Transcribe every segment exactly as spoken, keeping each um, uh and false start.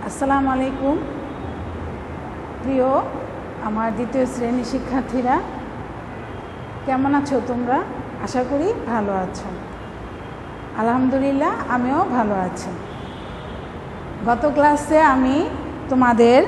আসসালামু আলাইকুম প্রিয় আমার দ্বিতীয় শ্রেণী শিক্ষার্থীরা, কেমন আছো তোমরা? আশা করি ভালো আছো। আলহামদুলিল্লাহ, আমিও ভালো আছি। গত ক্লাসে আমি তোমাদের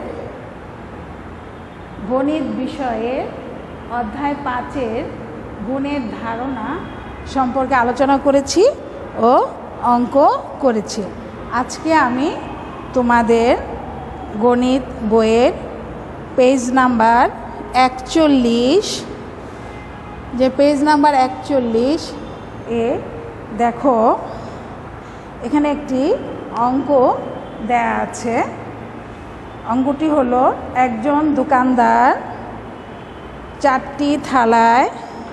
গণিত বিষয়ের অধ্যায় পাঁচের গুণের ধারণা সম্পর্কে আলোচনা করেছি ও অঙ্ক করেছি। আজকে আমি তোমাদের গণিত বইয়ের পেজ নাম্বার একচল্লিশ, যে পেজ নাম্বার একচল্লিশ এ দেখো, এখানে একটি অঙ্ক দেয়া আছে। অঙ্কটি হলো, একজন দোকানদার চারটি থালায়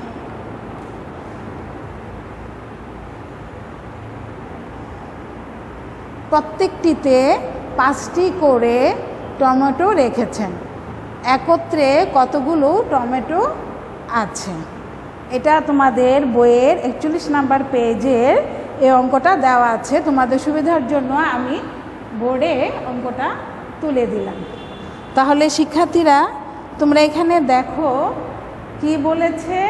প্রত্যেকটিতে পাঁচটি করে টমেটো রেখেছেন। একত্রে কতগুলো টমেটো আছে? এটা তোমাদের বইয়ের একচল্লিশ নাম্বার পেজের এই অঙ্কটা দেওয়া আছে। তোমাদের সুবিধার জন্য আমি বোর্ডে অঙ্কটা তুলে দিলাম। তাহলে শিক্ষার্থীরা, তোমরা এখানে দেখো কি বলেছে,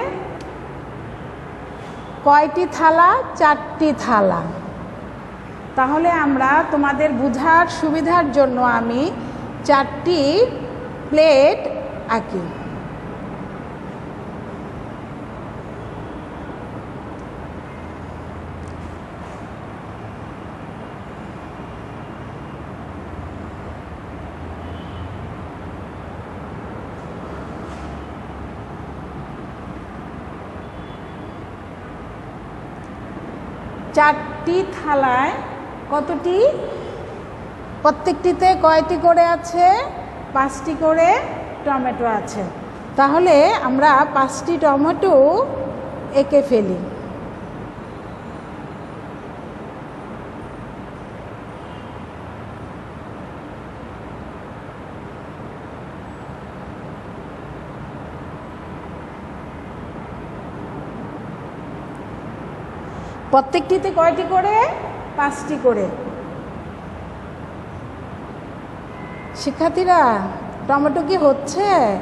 কয়টি থালা? চারটি থালা। তাহলে আমরা তোমাদের বোঝার সুবিধার জন্য আমি চারটি প্লেট আঁকি। চারটি থালায় কতটি? প্রত্যেকটিতে কয়টি করে আছে? পাঁচটি করে টমেটো আছে। তাহলে আমরা পাঁচটি টমেটো এঁকে ফেলি। প্রত্যেকটিতে কয়টি করে? পাঁচটি করে। শিক্ষার্থীরা, টমেটো কি হচ্ছে?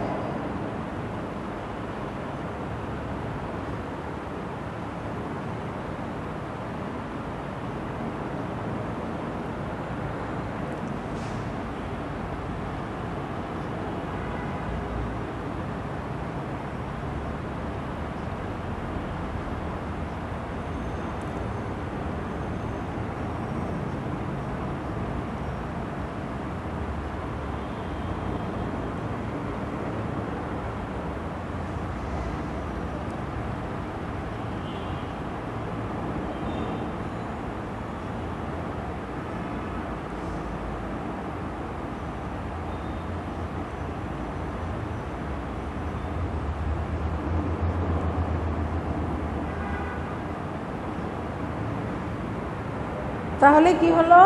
তাহলে কি হলো?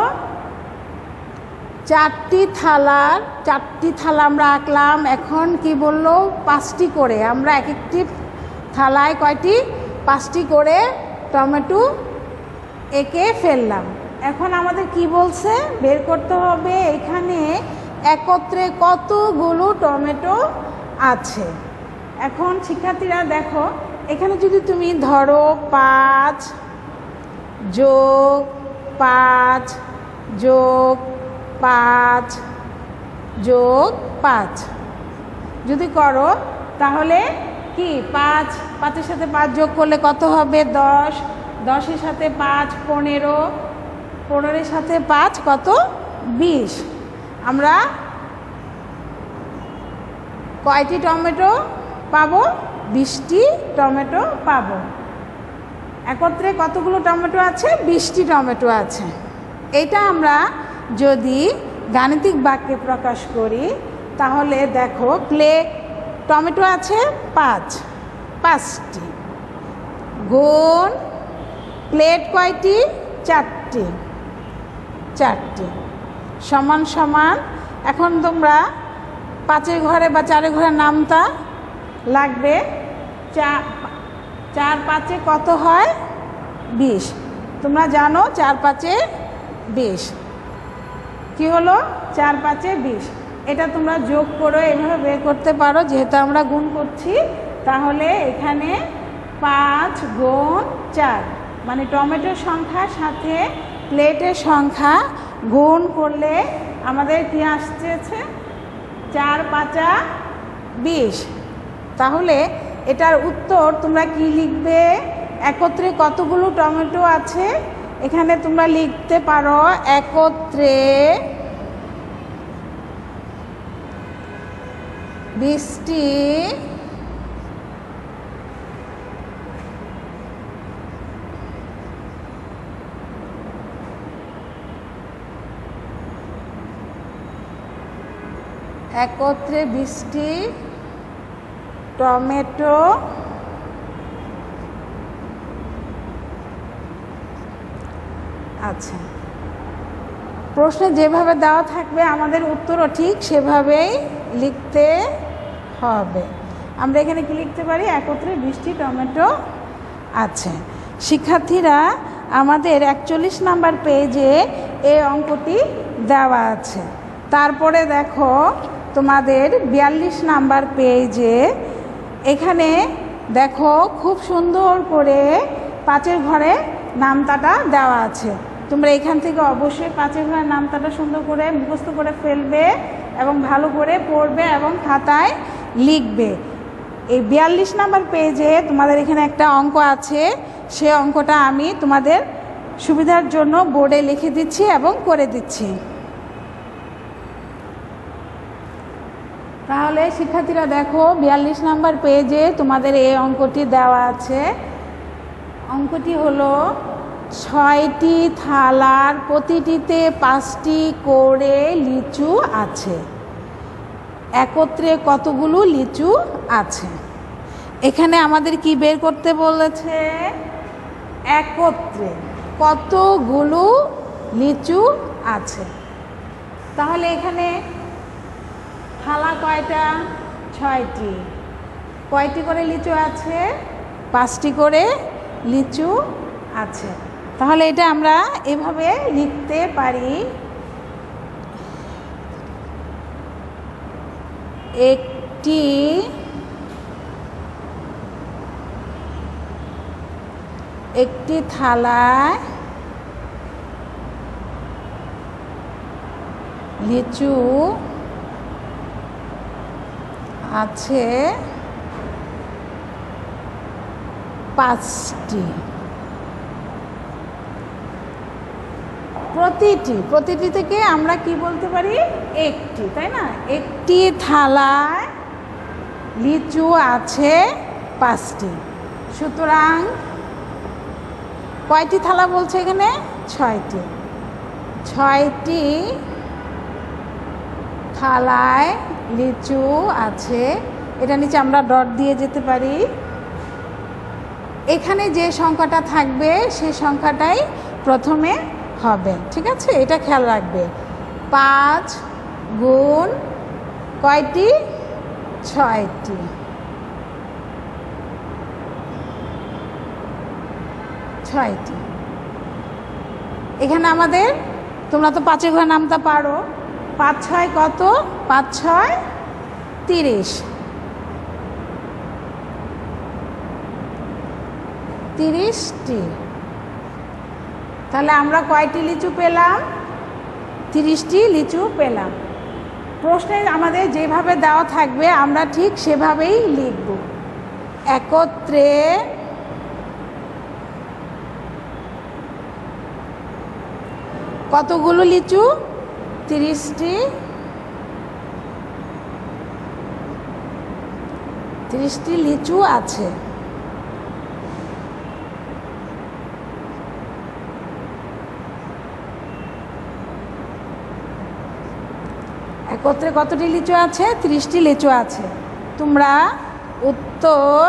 চারটি থালার চারটি থালা আমরা আঁকলাম। এখন কি বললো? পাঁচটি করে। আমরা এক একটি থালায় কয়টি? পাঁচটি করে টমেটো এঁকে ফেললাম। এখন আমাদের কি বলছে? বের করতে হবে এখানে একত্রে কতগুলো টমেটো আছে। এখন শিক্ষার্থীরা দেখো, এখানে যদি তুমি ধরো পাঁচ যোগ পাঁচ যোগ পাঁচ যোগ পাঁচ যদি করো, তাহলে কি পাঁচ পাঁচের সাথে পাঁচ যোগ করলে কত হবে? দশ। দশের সাথে পাঁচ পনেরো। পনেরোর সাথে পাঁচ কত? বিশ। আমরা কয়টি টমেটো পাবো? বিশটি টমেটো পাবো। একত্রে কতগুলো টমেটো আছে? বিশটি টমেটো আছে। এটা আমরা যদি গাণিতিক বাক্যে প্রকাশ করি, তাহলে দেখো, প্লেট টমেটো আছে পাঁচ, পাঁচটি গুণ প্লেট কয়টি? চারটি, চারটি সমান সমান। এখন তোমরা পাঁচের ঘরে বা চারের ঘরে নামতা লাগবে। চা চার পাঁচে কত হয়? বিশ। তোমরা জানো চার পাঁচে বিশ। কি হলো চার পাঁচে বিশ। এটা তোমরা যোগ করো, এভাবে বের করতে পারো, যেহেতু আমরা গুণ করছি। তাহলে এখানে পাঁচ গুণ চার মানে টমেটোর সংখ্যার সাথে প্লেটের সংখ্যা গুণ করলে আমাদের কি আসছে চার পাঁচা বিশ। তাহলে এটার উত্তর তোমরা কি লিখবে, একত্রে কতগুলো টমেটো আছে এখানে তোমরা লিখতে পারো একত্রে বিশটি একত্রে বিশটি টমেটো আচ্ছা। প্রশ্নে যেভাবে দেওয়া থাকবে আমাদের উত্তরও ঠিক সেভাবেই লিখতে হবে। আমরা এখানে কি লিখতে পারি, একত্রে বিশটি টমেটো আছে। শিক্ষার্থীরা আমাদের একচল্লিশ নাম্বার পেজে এই অঙ্কটি দেওয়া আছে। তারপরে দেখো তোমাদের বিয়াল্লিশ নাম্বার পেজে এখানে দেখো খুব সুন্দর করে পাঁচের ঘরে নামতাটা দেওয়া আছে। তোমরা এখান থেকে অবশ্যই পাঁচের ঘরের নামতাটা সুন্দর করে মুখস্থ করে ফেলবে এবং ভালো করে পড়বে এবং খাতায় লিখবে। এই বিয়াল্লিশ নাম্বার পেজে তোমাদের এখানে একটা অঙ্ক আছে, সে অঙ্কটা আমি তোমাদের সুবিধার জন্য বোর্ডে লিখে দিচ্ছি এবং করে দিচ্ছি। তাহলে শিক্ষার্থীরা দেখো বিয়াল্লিশ নাম্বার পেজে তোমাদের এই অঙ্কটি দেওয়া আছে। অঙ্কটি হলো ছয়টি থালার প্রতিটিতে পাঁচটি করে লিচু আছে, একত্রে কতগুলো লিচু আছে। এখানে আমাদের কি বের করতে বলেছে, একত্রে কতগুলো লিচু আছে। তাহলে এখানে থালা কয়টা, ছয়টি, কয়টি করে লিচু আছে, পাঁচটি করে লিচু আছে। তাহলে এটা আমরা এভাবে লিখতে পারি, একটি একটি থালায় লিচু আছে পাঁচটি, প্রতিটি প্রতিটি থেকে আমরা কি বলতে পারি, একটি, তাই না। একটি থালায় লিচু আছে পাঁচটি, সুতরাং কয়টি থালা বলছে এখানে, ছয়টি। ছয়টি থালায় লিচু আছে, এটা নিচে আমরা ডট দিয়ে যেতে পারি। এখানে যে সংখ্যাটা থাকবে সে সংখ্যাটাই প্রথমে হবে, ঠিক আছে, এটা খেয়াল রাখবে। পাঁচ গুণ কয়টি, ছয়টি, ছয়টি। এখানে আমাদের তোমরা তো পাঁচের ঘরে নামতে পারো, পাঁচ ছয় কত, পাঁচ ছয় তিরিশ, তিরিশটি। তাহলে আমরা কয়টি লিচু পেলাম, তিরিশটি লিচু পেলাম। প্রশ্নে আমাদের যেভাবে দেওয়া থাকবে আমরা ঠিক সেভাবেই লিখব, একত্রে কতগুলো লিচু, তিরিশটি, তিরিশটি লিচু আছে। একত্রে কতটি লিচু আছে, তিরিশটি লিচু আছে। তোমরা উত্তর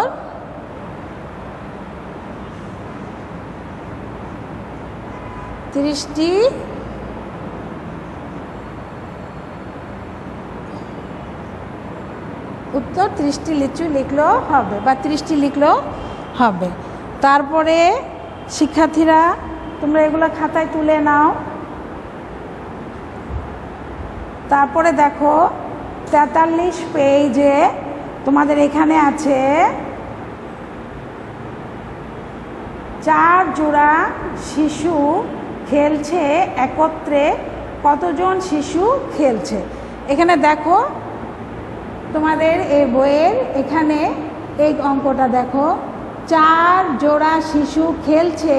তিরিশটি উত্তর তিরিশটি লিচু লিখলেও হবে বা তিরিশটি লিখলেও হবে। তারপরে শিক্ষার্থীরা তোমরা এগুলো খাতায় তুলে নাও। তারপরে দেখো তেতাল্লিশ পেজে তোমাদের এখানে আছে চার জোড়া শিশু খেলছে একত্রে, কতজন শিশু খেলছে। এখানে দেখো তোমাদের এই বইয়ের এখানে এই অঙ্কটা দেখো, চার জোড়া শিশু খেলছে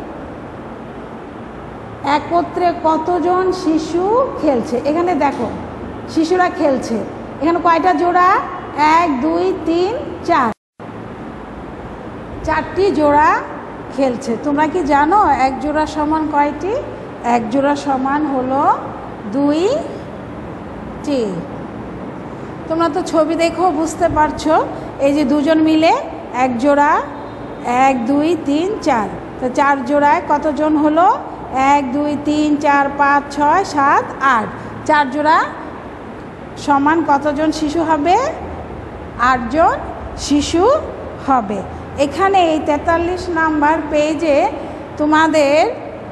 একত্রে কতজন শিশু খেলছে। এখানে দেখো শিশুরা খেলছে, এখানে কয়টা জোড়া, এক দুই তিন চার, চারটি জোড়া খেলছে। তোমরা কি জানো এক জোড়া সমান কয়টি? এক জোড়া সমান হলো দুইটি। তোমরা তো ছবি দেখো বুঝতে পারছো, এই যে দুজন মিলে এক জোড়া, এক দুই তিন চার, তো চার জোড়ায় কতজন হলো, এক দুই তিন চার পাঁচ ছয় সাত আট, চার জোড়া সমান কতজন শিশু হবে, আটজন শিশু হবে। এখানে এই তেতাল্লিশ নাম্বার পেজে তোমাদের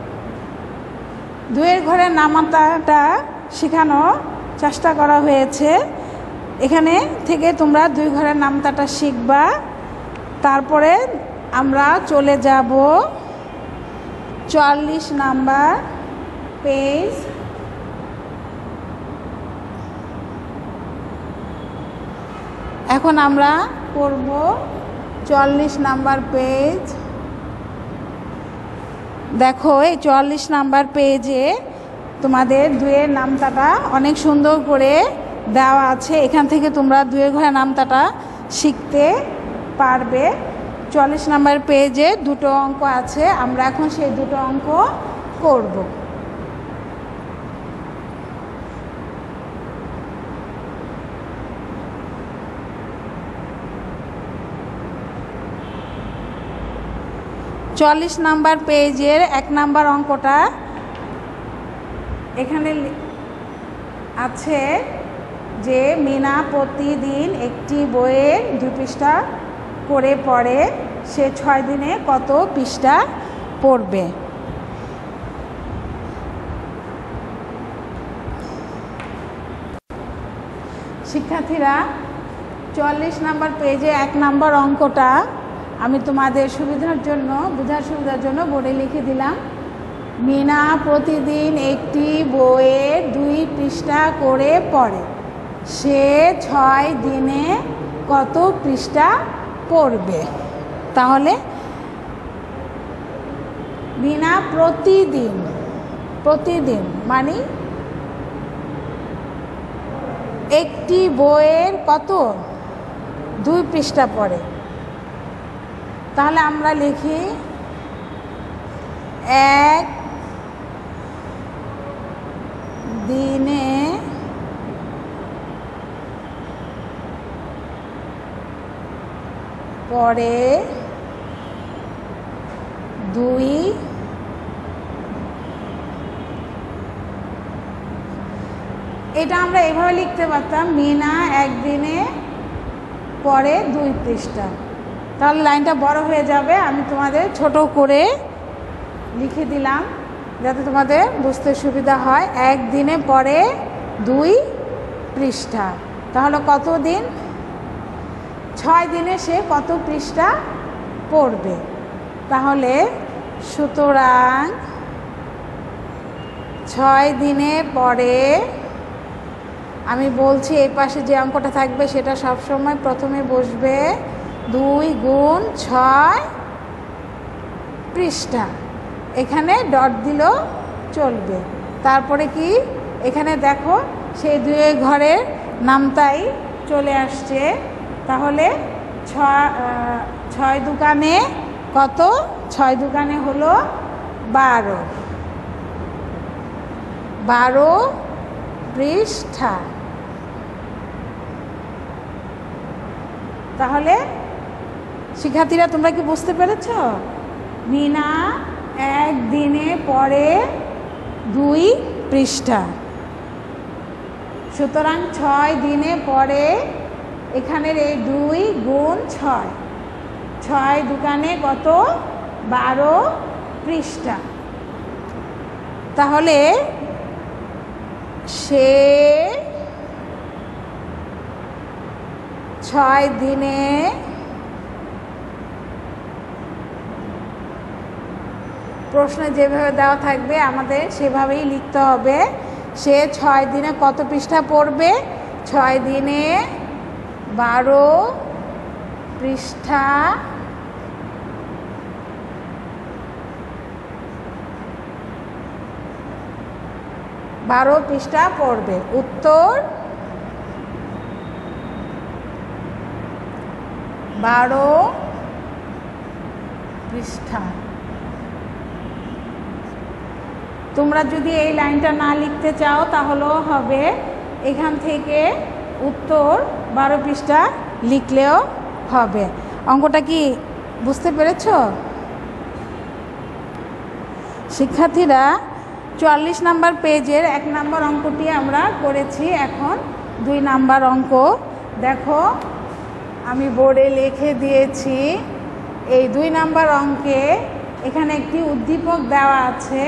দুয়ের ঘরের নামাতাটা শেখানো চেষ্টা করা হয়েছে। এখানে থেকে তোমরা দুই ঘরের নামতাটা শিখবা। তারপরে আমরা চলে যাব চুয়াল্লিশ নাম্বার পেজ। এখন আমরা করব চুয়াল্লিশ নাম্বার পেজ। দেখো এই চুয়াল্লিশ নাম্বার পেজে তোমাদের দুয়ের নামতাটা অনেক সুন্দর করে দেওয়া আছে, এখান থেকে তোমরা দুয়ের ঘরের নামতাটা শিখতে পারবে। চুয়াল্লিশ নাম্বার পেজে দুটো অঙ্ক আছে, আমরা এখন সেই দুটো অঙ্ক করব। চুয়াল্লিশ নাম্বার পেজের এক নাম্বার অঙ্কটা এখানে আছে যে মিনা প্রতিদিন একটি বইয়ের দুই পৃষ্ঠা করে পড়ে, সে ছয় দিনে কত পৃষ্ঠা পড়বে। শিক্ষার্থীরা চুয়াল্লিশ নাম্বার পেজে এক নাম্বার অঙ্কটা আমি তোমাদের সুবিধার জন্য, বোঝার সুবিধার জন্য বোর্ডে লিখে দিলাম। মিনা প্রতিদিন একটি বইয়ের দুই পৃষ্ঠা করে পড়ে, সে ছয় দিনে কত পৃষ্ঠা পড়বে। তাহলে মিনা প্রতিদিন, প্রতিদিন মানে একটি বইয়ের কত, দুই পৃষ্ঠা পড়ে। তাহলে আমরা লিখি এক দিনে পড়ে দুই এটা আমরা এভাবে লিখতে পারতাম, মিনা একদিনে পড়ে দুই পৃষ্ঠা। তাহলে লাইনটা বড় হয়ে যাবে, আমি তোমাদের ছোট করে লিখে দিলাম যাতে তোমাদের বুঝতে সুবিধা হয়। একদিনে পড়ে দুই পৃষ্ঠা, তাহলে কত দিন, ছয় দিনে সে কত পৃষ্ঠা পড়বে। তাহলে সুতরাং ছয় দিনে পড়ে, আমি বলছি এই পাশে যে অঙ্কটা থাকবে সেটা সবসময় প্রথমে বসবে, দুই গুণ ছয় পৃষ্ঠা, এখানে ডট দিলেও চলবে। তারপরে কি এখানে দেখো সেই দুই ঘরের নামতাই চলে আসছে। তাহলে ছয় ছয় দুকানে কত, ছয় দুকানে হলো বারো, বারো পৃষ্ঠা। তাহলে শিক্ষার্থীরা তোমরা কি বুঝতে পেরেছ? মিনা একদিনে পড়ে দুই পৃষ্ঠা, সুতরাং ছয় দিনে পড়ে, এখানের এই দুই গুণ ছয়, ছয় দুকানে কত, বারো পৃষ্ঠা। তাহলে সে ছয় দিনে প্রশ্নে যেভাবে দেওয়া থাকবে আমাদের সেভাবেই লিখতে হবে। সে ছয় দিনে কত পৃষ্ঠা পড়বে? ছয় দিনে বারো পৃষ্ঠা বারো পৃষ্ঠা পড়বে। উত্তর বারো পৃষ্ঠা। তোমরা যদি এই লাইনটা না লিখতে চাও তাহলেও হবে, এখান থেকে উত্তর বারো পৃষ্ঠা লিখলেও হবে। অঙ্কটা কি বুঝতে পেরেছ? শিক্ষার্থীরা, চুয়াল্লিশ নাম্বার পেজের এক নাম্বার অঙ্কটি আমরা করেছি। এখন দুই নাম্বার অঙ্ক দেখো, আমি বোর্ডে লিখে দিয়েছি। এই দুই নাম্বার অঙ্কে এখানে একটি উদ্দীপক দেওয়া আছে,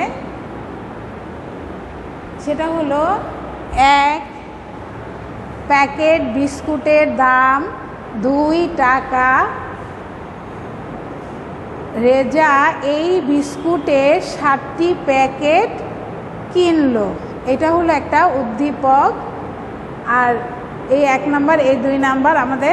সেটা হলো এক প্যাকেট বিস্কুটের দাম দুই টাকা। রেজা এই বিস্কুটের ষাটটি প্যাকেট কিনলো। এটা হলো একটা উদ্দীপক। আর এই এক নাম্বার এই দুই নাম্বার আমাদের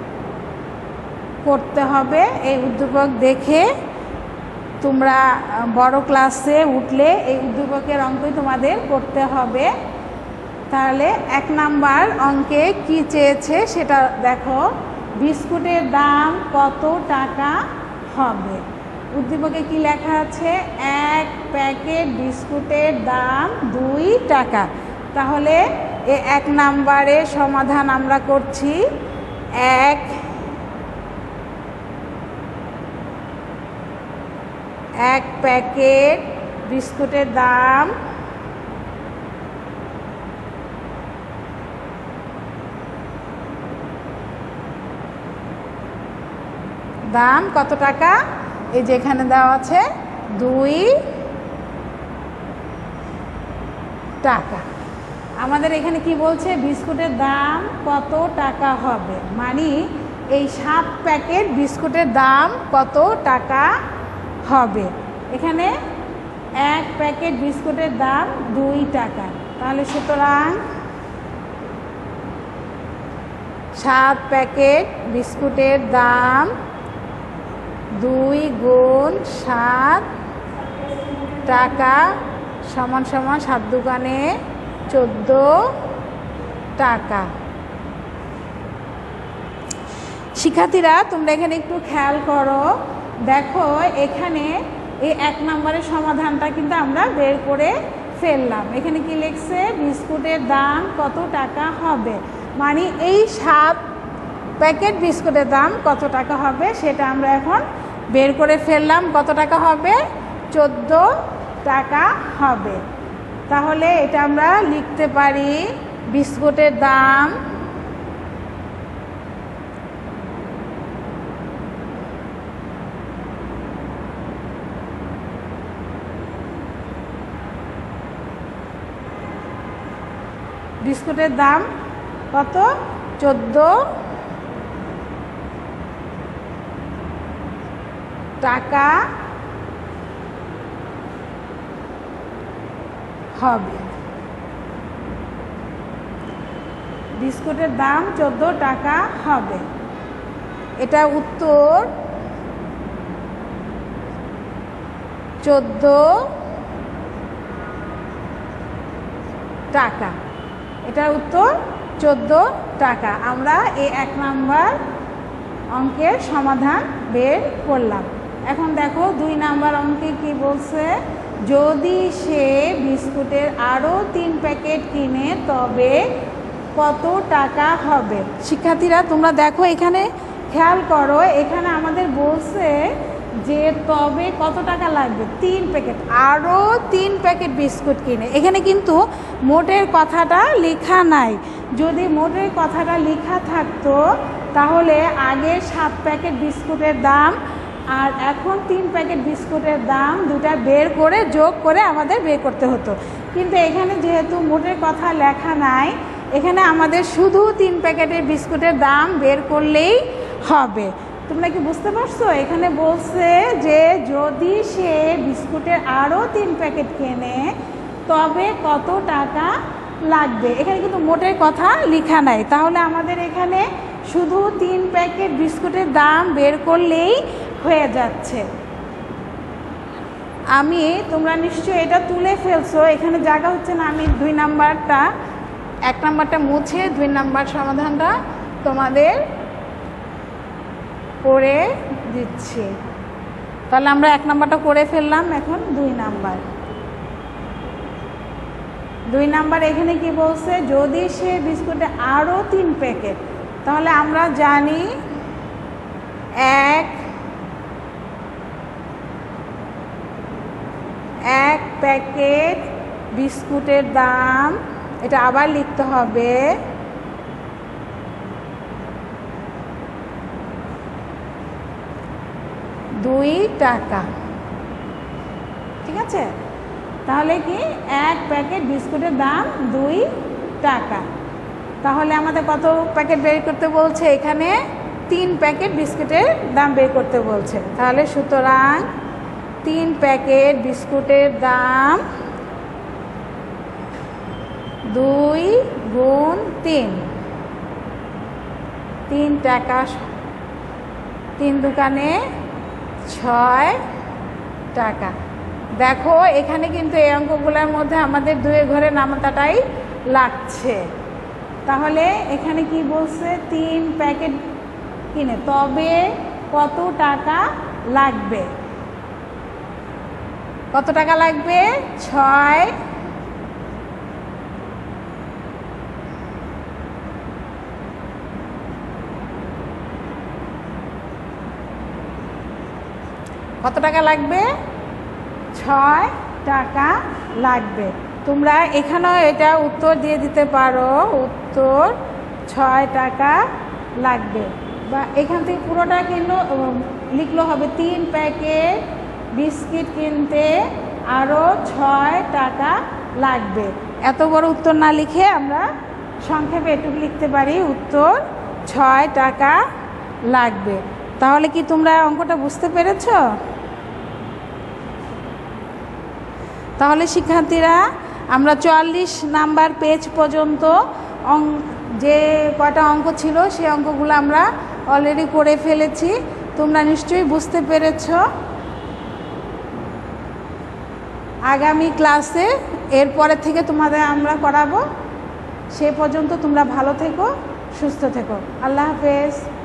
করতে হবে। এই উদ্দীপক দেখে তোমরা বড় ক্লাসে উঠলে এই উদ্দীপকের অঙ্কই তোমাদের করতে হবে। তাহলে এক নাম্বার অঙ্কে কি চেয়েছে সেটা দেখো, বিস্কুটের দাম কত টাকা হবে। উদ্দীপকে কি লেখা আছে? এক প্যাকেট বিস্কুটের দাম দুই টাকা। তাহলে এই এক নাম্বারের সমাধান আমরা করছি। এক এক প্যাকেট বিস্কুটের দাম দাম কত টাকা? এই যে এখানে দেওয়া আছে দুই টাকা। আমাদের এখানে কি বলছে? বিস্কুটের দাম কত টাকা হবে, মানে এই সাত প্যাকেট বিস্কুটের দাম কত টাকা হবে। এখানে এক প্যাকেট বিস্কুটের দাম দুই টাকা। তাহলে সুতরাং সাত প্যাকেট বিস্কুটের দাম দুই গুণ সাত টাকা সমান সমান সাত দোকানে চোদ্দো টাকা। শিক্ষার্থীরা, তোমরা এখানে একটু খেয়াল করো, দেখো এখানে এই এক নম্বরের সমাধানটা কিন্তু আমরা বের করে ফেললাম। এখানে কি লিখছে? বিস্কুটের দাম কত টাকা হবে, মানে এই সাত প্যাকেট বিস্কুটের দাম কত টাকা হবে সেটা আমরা এখন বের করে ফেললাম। কত টাকা হবে? চোদ্দো টাকা হবে। তাহলে এটা আমরা লিখতে পারি বিস্কুটের দাম বিস্কুটের দাম কত? চোদ্দো টাকা হবে। বিস্কুটের দাম চোদ্দো টাকা হবে। এটা উত্তর চোদ্দো টাকা। এটার উত্তর চোদ্দো টাকা। আমরা এই এক নাম্বার অঙ্কের সমাধান বের করলাম। এখন দেখো দুই নাম্বার অঙ্কে কি বলছে? যদি সে বিস্কুটের আরও তিন প্যাকেট কিনে তবে কত টাকা হবে। শিক্ষার্থীরা, তোমরা দেখো এখানে খেয়াল করো, এখানে আমাদের বলছে যে তবে কত টাকা লাগবে? তিন প্যাকেট, আরও তিন প্যাকেট বিস্কুট কিনে। এখানে কিন্তু মোটের কথাটা লেখা নাই। যদি মোটের কথাটা লেখা থাকতো তাহলে আগে সাত প্যাকেট বিস্কুটের দাম আর এখন তিন প্যাকেট বিস্কুটের দাম দুটা বের করে যোগ করে আমাদের বের করতে হতো। কিন্তু এখানে যেহেতু মোটের কথা লেখা নাই, এখানে আমাদের শুধু তিন প্যাকেটের বিস্কুটের দাম বের করলেই হবে। তোমরা কি বুঝতে পারছো? এখানে বলছে যে যদি সে বিস্কুটের আরও তিন প্যাকেট কেনে তবে কত টাকা লাগবে। এখানে কিন্তু মোটের কথা লেখা নাই, তাহলে আমাদের এখানে শুধু তিন প্যাকেট বিস্কুটের দাম বের করলেই হয়ে যাচ্ছে। আমি তোমরা নিশ্চয়ই এটা তুলে ফেলছো, এখানে জায়গা হচ্ছে না। আমি দুই নাম্বারটা এক নাম্বারটা মুছে দুই নাম্বার সমাধানটা তোমাদের করে দিচ্ছি। তাহলে আমরা এক নাম্বারটা করে ফেললাম, এখন দুই নাম্বার দুই নাম্বার এখানে কি বলছে, যদি সে বিস্কুটে আরও তিন প্যাকেট, তাহলে আমরা জানি এক এক প্যাকেট বিস্কুটের দাম, এটা আবার লিখতে হবে দুই টাকা। ঠিক আছে, তাহলে কি এক প্যাকেট বিস্কুটের দাম দুই টাকা। তাহলে আমাদের কত প্যাকেট বের করতে বলছে? এখানে তিন প্যাকেট বিস্কুটের দাম বের করতে বলছে। তাহলে সুতরাং তিন প্যাকেট বিস্কুটের দাম দুই গুণ তিন, তিন টাকা, তিন দোকানে ছয় টাকা। দেখো এখানে কিন্তু এই অঙ্কগুলোর মধ্যে আমাদের দুই ঘরে নামতাটাই লাগছে। তাহলে এখানে কি বলছে, তিন প্যাকেট কিনে তবে কত টাকা লাগবে? কত টাকা লাগবে? ছয় কত টাকা লাগবে? ছয় টাকা লাগবে। তোমরা এখানেও এটা উত্তর দিয়ে দিতে পারো, উত্তর ছয় টাকা লাগবে। বা এখান থেকে পুরোটা কিনলো লিখলো হবে তিন প্যাকেট বিস্কিট কিনতে আরও ছয় টাকা লাগবে। এত বড় উত্তর না লিখে আমরা সংক্ষেপে এটুকু লিখতে পারি, উত্তর ছয় টাকা লাগবে। তাহলে কি তোমরা অঙ্কটা বুঝতে পেরেছ? তাহলে শিক্ষার্থীরা আমরা চুয়াল্লিশ নাম্বার পেজ পর্যন্ত যে কয়টা অঙ্ক ছিল সেই অঙ্কগুলো আমরা অলরেডি করে ফেলেছি। তোমরা নিশ্চয়ই বুঝতে পেরেছ। আগামী ক্লাসে এরপরে থেকে তোমাদের আমরা করাবো। সে পর্যন্ত তোমরা ভালো থেকো, সুস্থ থেকো। আল্লাহ হাফেজ।